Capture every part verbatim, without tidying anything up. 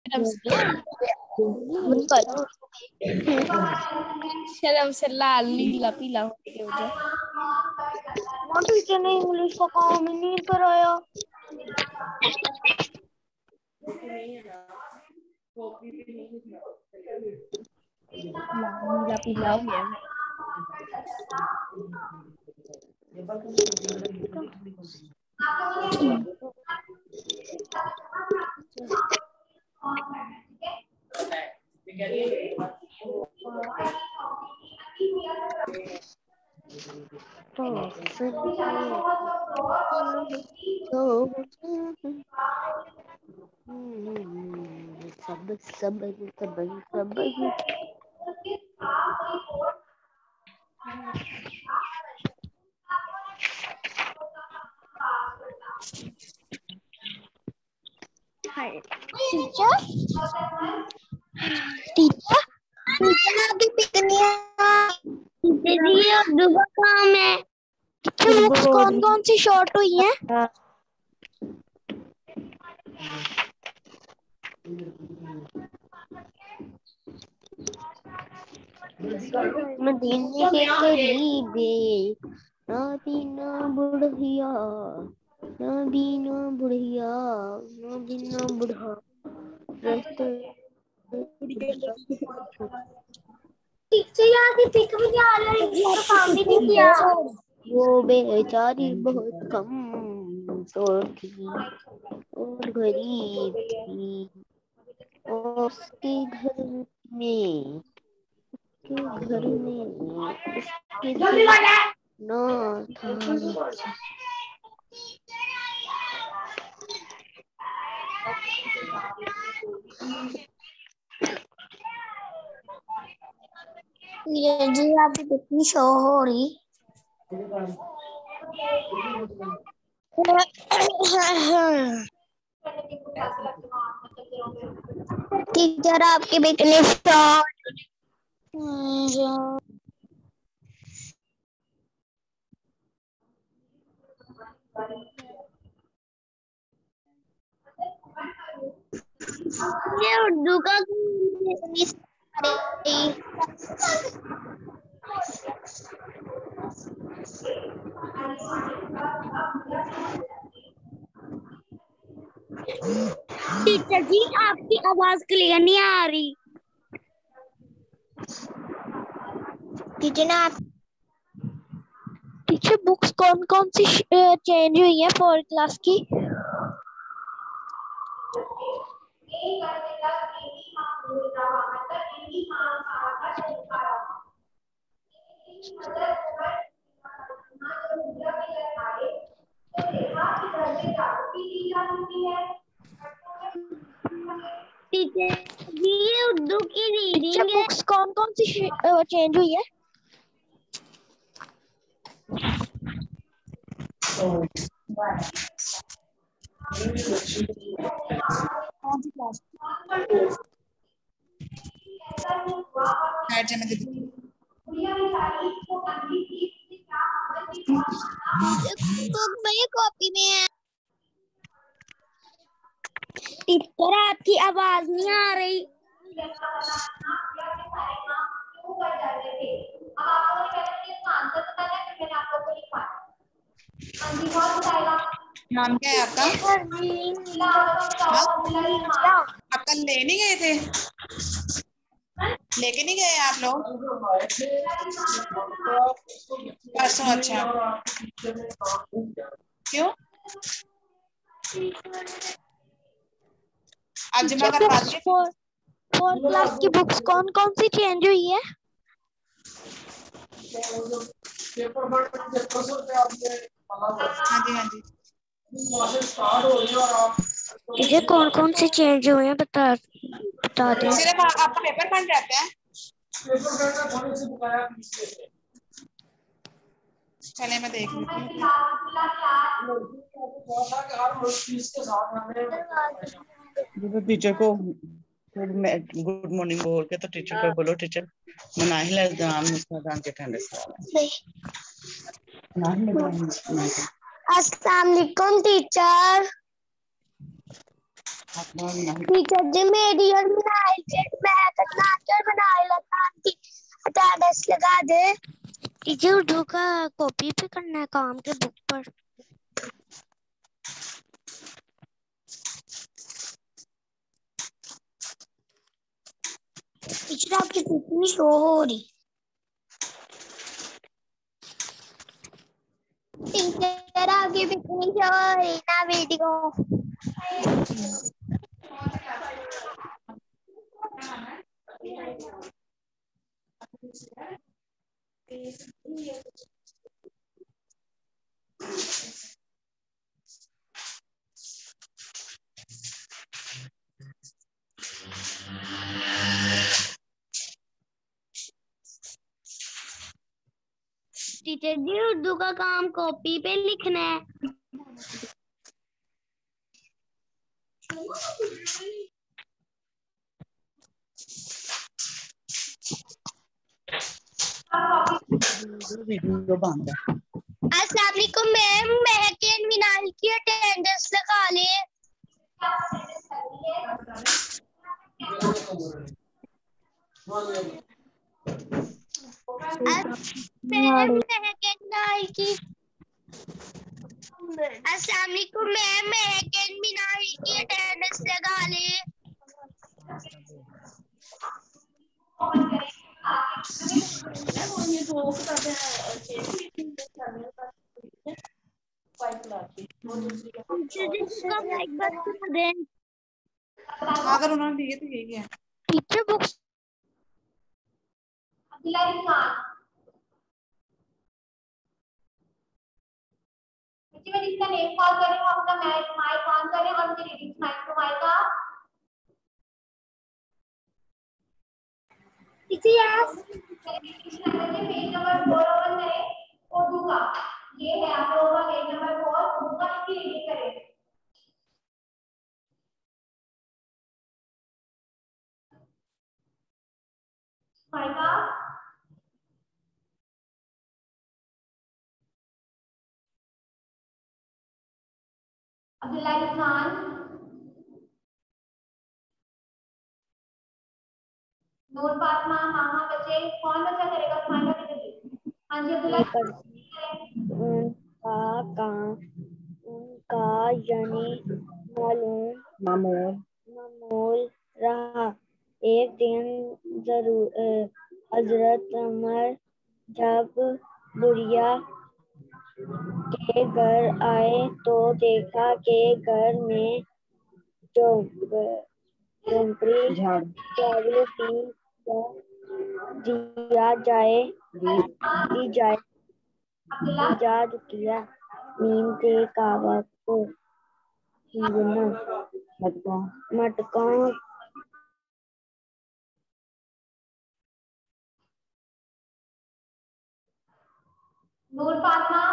शर्म शर्म से लाल नीला पीला होने की वजह। टीचर ने इंग्लिश का काम ही नहीं कराया। नीला पीला हो गया। सब सब सब सब टीचर टीचर टीचर अभी पिकनिक दीदी उर्दू का काम है। टीचर कौन कौन सी शॉर्ट हुई हैं? मदीने के करीबे ना बुढ़िया ना बीना बुढ़िया ना बीना बुढ़ा रास्ते टीचर यहाँ की पिक भी आ रही है, काम भी नहीं किया। वो बेचारी बहुत कम तो थी और गरीब थी और उसके घर में के घर में उसके ना था। ये जी आपकी कितनी शो हो रही। टीचर आपकी कितनी शो ये उर्दू का टीचर जी आपकी आवाज क्लियर नहीं आ रही। टीचर ना आप टीचर बुक्स कौन कौन सी चेंज हुई है फोर्थ क्लास की? टीचर ये उर्दू की रीडिंग बुक्स कौन कौन सी चेंज हुई है? कॉपी में है। टीचर आपकी आवाज नहीं आ रही। नाम क्या है आपका? हाँ? आप कल ले नहीं गए थे? लेके नहीं गए आप लोग? परसों? अच्छा, क्यों? आज जमा करवा दिए। फोर्थ क्लास की बुक्स कौन कौन सी चेंज हुई है? हाँ जी हाँ जी। टीचर कौन कौन सी चेंज हुए हैं बता बता दें। सिर्फ आपका पेपर बन जाता है। चले मैं देख लेती हूँ। टीचर को गुड मॉर्निंग बोल के तो टीचर को बोलो टीचर मनाहिल एग्जाम जान के ठंडे अस्सलाम वालेकुम टीचर। टीचर जी मेरी और मिनाइल के मैं करना कर बनाए लगा की अटेंडेंस लगा दे। टीचर उर्दू का कॉपी पे करना है काम के बुक पर। टीचर आपकी कितनी शो हो रही। टीचर आपकी कितनी शो हो रही ना वीडियो। टीचर जी उर्दू का काम कॉपी पे लिखना है। वीडियो बंद है। अस्सलाम वालेकुम मैम, महक एंड मिनाल की अटेंडेंस लगा ले। मैम महक एंड मिनाल की अस्सलाम वालेकुम मैम, महक एंड मिनाल की अटेंडेंस लगा ले। अगर उन्होंने दिए तो यही है। टीचर बुक्स मैं इसका नेम कॉल कर रही हूँ, अपना माइक ऑन करें और मुझे रीडिंग माइक टू माइक का yes page number four open करें उर्दू का। ये है आप लोगों का पेज नंबर फोर उर्दू का, इसकी रीडिंग करें। माइका अब्दुल्ला खान, नूर फातिमा, मामा बच्चे कौन बच्चा करेगा माइका की जल्दी। हाँ जी अब्दुल्ला उनका काम उनका यानी मालूम मामूल मामूल रहा। एक दिन जरूर हजरत उमर जब बुढ़िया के घर आए तो देखा कि घर में झोंपड़ी झाड़ झाड़ू दी दिया जाए दी जाए अब्दुल्ला जा किया नीम के कावा को भीगना मटका मटका नूर फातिमा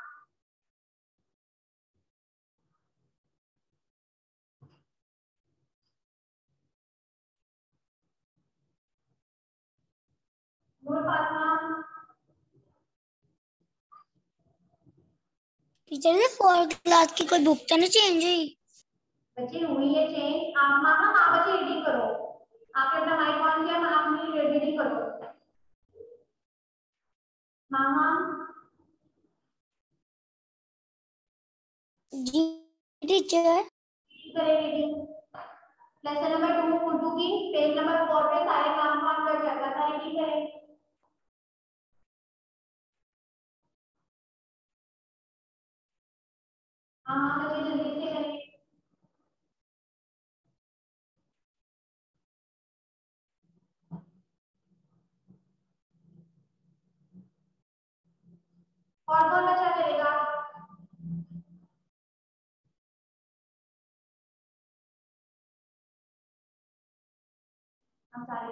नूर फातिमा टीचर ने फोर्थ क्लास की कोई बुक तो नहीं चेंज हुई। बच्चे हुई है चेंज। आप मामा हाँ बच्चे रीडिंग करो। आपने अपना माइक ऑन किया, आप अपनी रीडिंग करो। मामा जी टीचर करें reading. Lesson number two Urdu की पेज नंबर फोर पे सारे काम काम कर जाता था। रीडिंग करें। हाँ हाँ बच्चे जल्दी से करें। और कौन बच्चा करेगा। हम सारे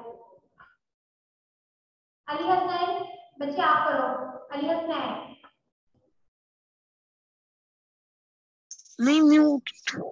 अली हसन बच्चे आप करो। अली हसन नहीं म्यूट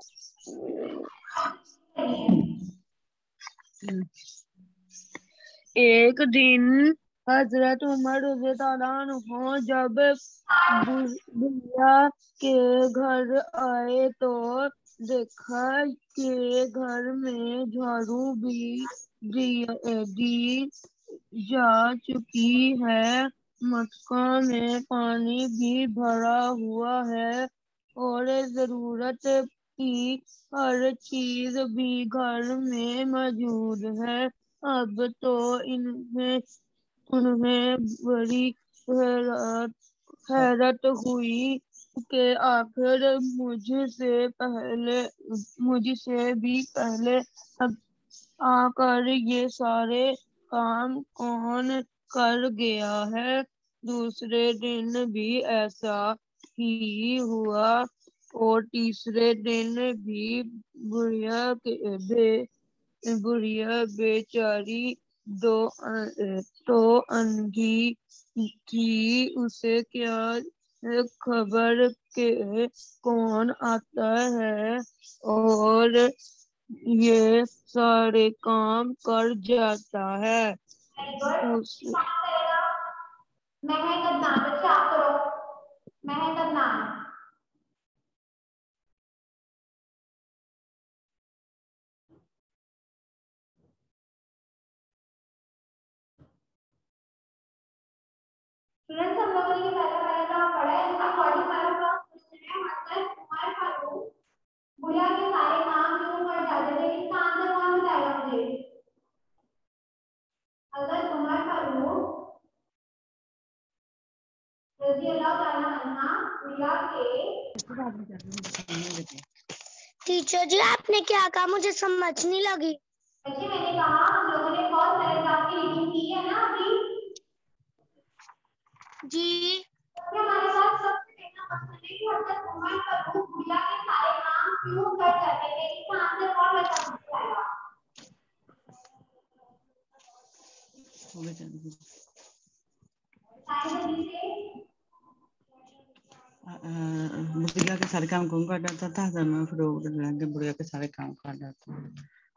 एक दिन हजरत उमर रज़ी अल्लाह अन्हु जब बुढ़िया के घर आए तो देखा कि घर में झाड़ू भी दी जा चुकी है, मटका में पानी भी भरा हुआ है और जरूरत की हर चीज भी घर में मौजूद है। अब तो इन्हें उन्हें बड़ी हैरत हैरत हुई कि आखिर मुझसे पहले मुझसे भी पहले अब आकर ये सारे काम कौन कर गया है। दूसरे दिन भी ऐसा ही हुआ और तीसरे दिन भी बुढ़िया के बे बुढ़िया बेचारी दो तो अंधी थी, उसे क्या खबर के कौन आता है और ये सारे काम कर जाता है। उस महक अदनान, बच्चे आप करो। महक अदनान। स्टूडेंट्स, हम लोगों ने ये पहला पैराग्राफ पढ़ा है। इसका बॉडी पैराग्राफ क्वेश्चन है, मतलब उमर फारूक बुढ़िया के सारे काम क्यों कर जाते थे। इसका आंसर कौन बताएगा मुझे? अगर उमर फारूक रजी अल्लाह ताला अन्हा बुढ़िया के टीचर जी आपने क्या कहा, मुझे समझ नहीं लगी। बच्चे मैंने कहा हम लोगों ने फर्स्ट पैराग्राफ की रीडिंग की है ना अभी जी। तो हमारे पास सबसे पहला क्वेश्चन है कि अगर उमर फारूक बुढ़िया के सारे काम क्यों कर जाते थे। इसका आंसर कौन बता सकता है? बुढ़िया के सारे काम कौन कर जाता था? जब फिर बुढ़िया के सारे काम कर जाते हैं।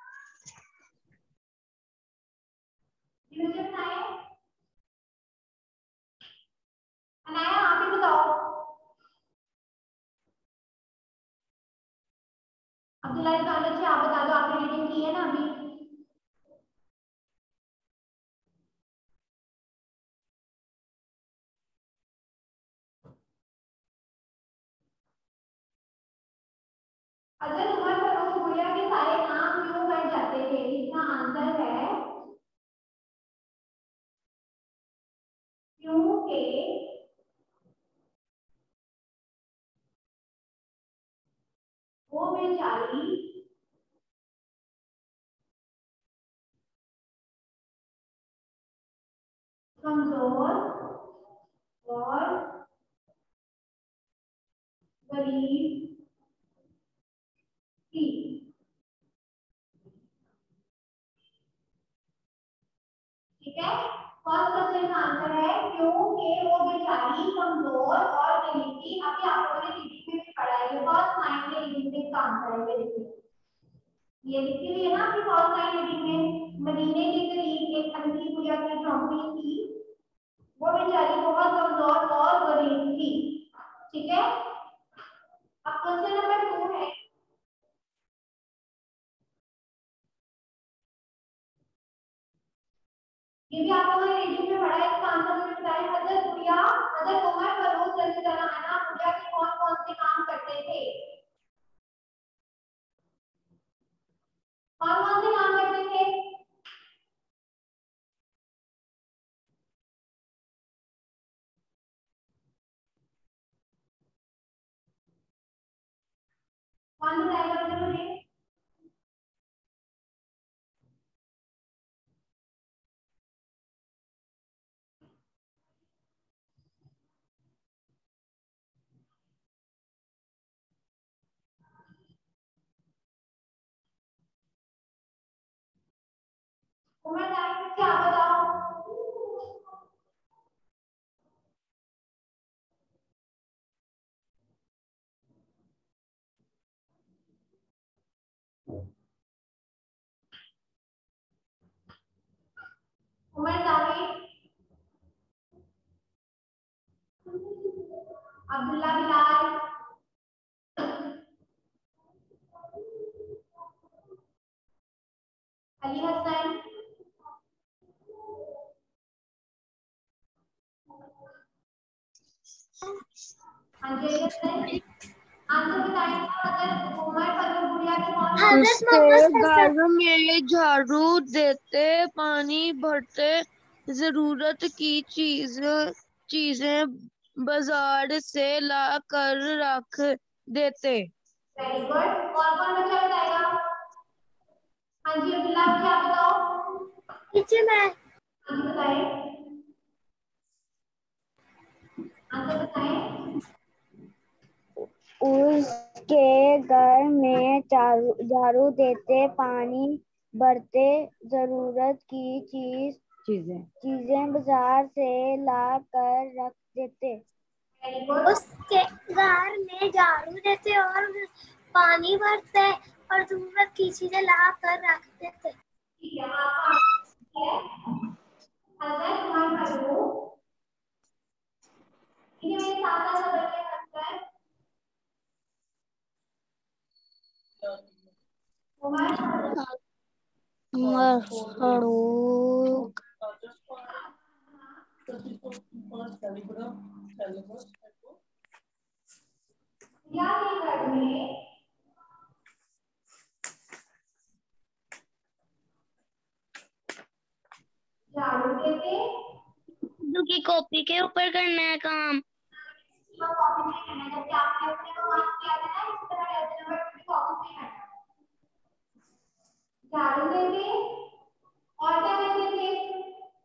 अनाया आप ही बताओ। अब्दुल्ला खान बच्चे आप बता दो, आपने रीडिंग की है ना अभी? अगर उमर फारूक बुढ़िया के सारे काम क्यों कर जाते थे। इसका आंसर है क्योंकि वो बेचारी कमजोर और गरीब थी। ठीक है, फर्स्ट क्वेश्चन का आंसर है क्योंकि वो बेचारी कमजोर और गरीब थी। अभी आप लोगों ने रीडिंग में भी पढ़ा है, ये फर्स्ट लाइन में रीडिंग में इसका आंसर है। ये देखिए, ये लिखी हुई है ना आपकी फर्स्ट लाइन रीडिंग में। मदीने के करीब एक अंधी बुढ़िया की झोंपड़ी थी, वो बेचारी बहुत कमजोर और गरीब थी। ठीक है, अब क्वेश्चन नंबर टू है। ये भी आप लोगों ने रीडिंग में पढ़ा है। इसका आंसर मुझे बताएं। हजरत बुढ़िया हजरत उमर फारूक रज़ी अल्लाह अन्हा बुढ़िया के कौन कौन से काम करते थे? कौन कौन से काम करते थे? कौन बताएगा मुझे? उमर जान क्या बताओ? उमर जावेद, अब्दुल्ला बिलाल, अली हसन, हाँ जी अली हसन, आंसर बताइएगा। अगर उमर फजल गुड़िया की कौन उसके घर में झाड़ू देते, पानी भरते, जरूरत की चीज चीजें बाजार से ला कर रख देते। Very good. और कौन बच्चा बताएगा? हाँ जी अब्दुल्ला बच्चा आप बताओ। टीचर मैं हाँ जी बताएं, आंसर बताएं। उसके घर में झाड़ू झाड़ू देते, पानी भरते, जरूरत की चीज चीजें चीजें बाजार से ला कर रख देते। Very good. उसके घर में झाड़ू देते और पानी भरते और जरूरत की चीजें ला कर रख देते। ठीक है, आपका आंसर है हजरत उमर फारूक। ठीक है, मेरे साथ साथ सब बच्चे हजरत उमर उमर फारूक या के घर में झाड़ू देते, की कॉपी के ऊपर करना है काम। तो कॉपी में करना है। जैसे आपने अपने को मार्क्स किया था ना, इस तरह ऐसे नंबर अपनी कॉपी में करना है। झाड़ू देते और क्या देते थे?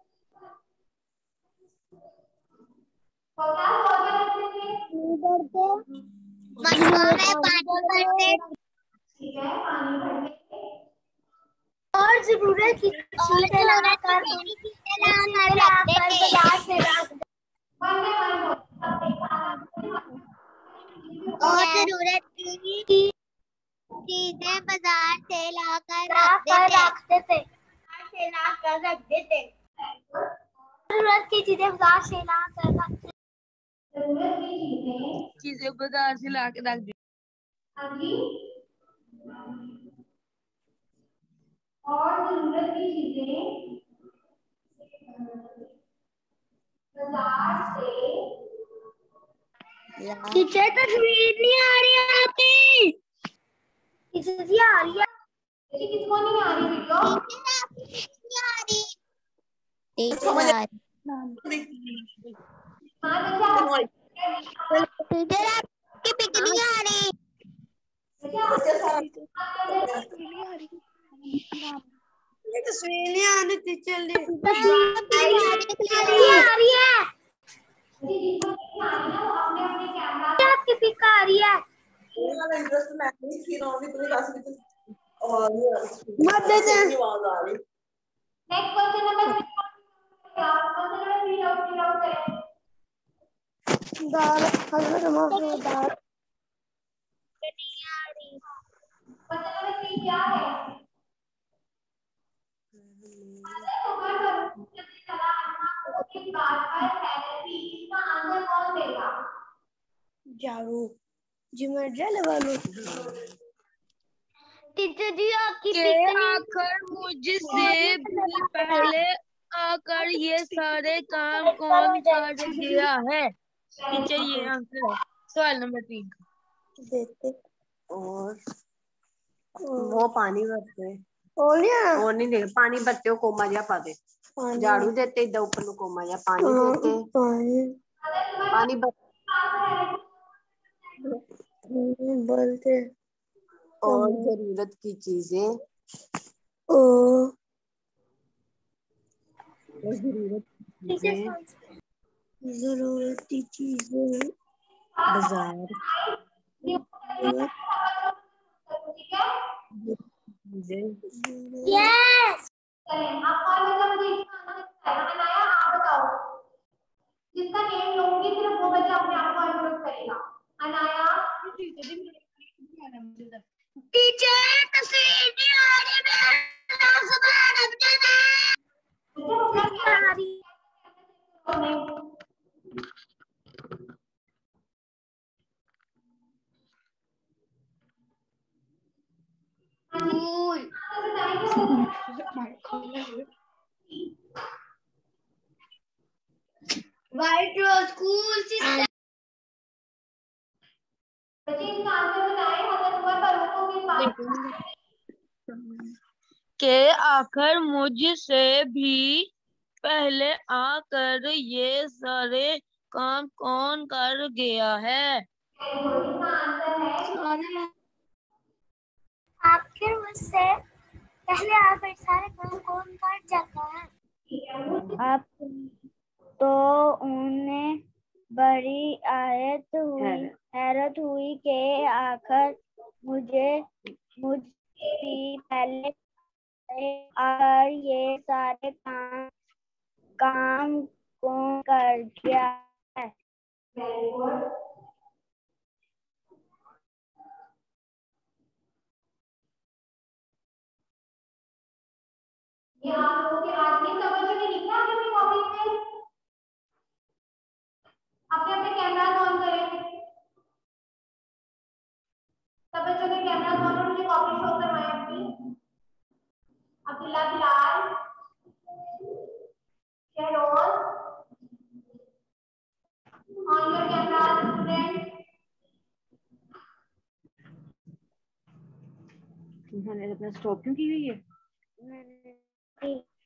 और क्या और क्या देते थे? ठीक है, पानी भरते और जरूरत की चीजें लाकर चीजें लाकर बाजार से रख देते। वन बाय वन बोलो, सब एक साथ। और जरूरत की चीजें बाजार से लाकर रख देते। से लाकर रख देते। जरूरत की चीजें बाजार से लाकर रख देते। जरूरत की चीजें, चीजें बाजार से ला के रख देते। हाँ जी, और जरूरत की चीजें बाजार से। टीचर तस्वीर नहीं आ रही है आपकी। टीचर जी आ रही है। देखिए किसको नहीं आ रही वीडियो? टीचर आ रही। हाँ देखिए आप टीचर आपकी पिक नहीं आ रही। देखिए आप ये तस्वीर नहीं आ रही टीचर ने। आ रही है। देखिए जिसको नहीं आ रही ना वो अपने अपने कैमरा आपकी पिक आ रही है। इंटरेस्ट मैं नहीं की रही इतनी बस और मत दे दे आवाज आ रही। Next question number three question number three out three out करें। दाल हजरत उमर दाल क्वेश्चन नंबर थ्री क्या है? हजरत उमर फारूक रज़ियल्लाहु अन्हु की बात पर हैरत थी। इसका आंसर कौन देगा? झाड़ू जिम्मे जल वालों। टीचर जी आपकी के पिक नहीं। आकर मुझसे भी पहले आकर ये सारे काम कौन कर गया है? टीचर ये आंसर है सवाल नंबर तीन का। देते और वो पानी भरते और या और नहीं देगा पानी भरते हो कोमा जा पा दे झाड़ू देते इधर ऊपर नु कोमा जा पानी देते पानी पानी भर बोलते और जरूरत की चीजें ओ और जरूरत की चीजें जरूरत की चीजें बाजार ठीक है, चीजें यस। चलें आप कौन बच्चा मुझे इसका आंसर बताएगा? अनाया आप बताओ, जिसका नेम लूंगी सिर्फ वो बच्चा अपने आप को अनम्यूट करेगा। अनाया टीचर तस्वीर नहीं आ रही। मैं सुबह रखते हैं। आ रही हाँ जी, आंसर बताएंगे White Rose School system. बच्चे इसका आंसर बताएं। हजरत उमर फारूक के पास के आखिर मुझसे भी पहले आकर ये सारे काम कौन कर गया है? इसका आंसर है आखिर मुझसे पहले आकर सारे काम कौन कर जाता है? अब तो उन्हें बड़ी आयत हुई हैरत हुई कि आखिर मुझे मुझसे पहले आकर ये सारे काम काम कौन कर गया है? Very good. ये आप लोगों के आदमी सब बच्चों ने लिखा है अपनी कॉपी पे। अपने अपने कैमरा ऑन करें। सब बच्चों के कैमरा ऑन और मुझे कॉपी शो करवाएं अपनी। Abdullah Bilal, Shahroz, on your camera student. तुमने अपना स्टॉप क्यों की हुई है?